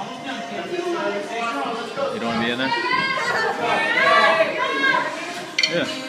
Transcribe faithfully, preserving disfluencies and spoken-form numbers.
You don't want to be in there? Yeah.